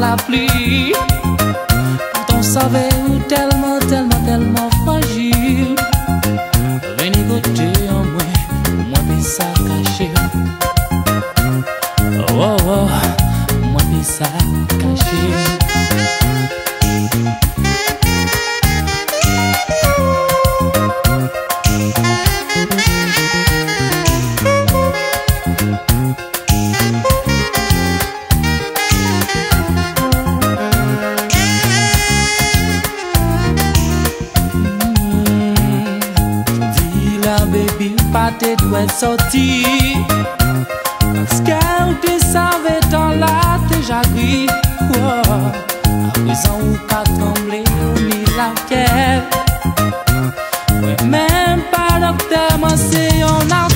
la pluie. Pourtant savait ou tellement, tellement, tellement fragile. Venez goûter en moi puis ça caché. Oh oh, moi puis ça caché. Baby, pas te doit sortir. Parce qu'elle te savait dans la déjà gris. À présent, ou qu'à trembler, ou ni la quête. Ouais, même pas docteur, moi c'est on a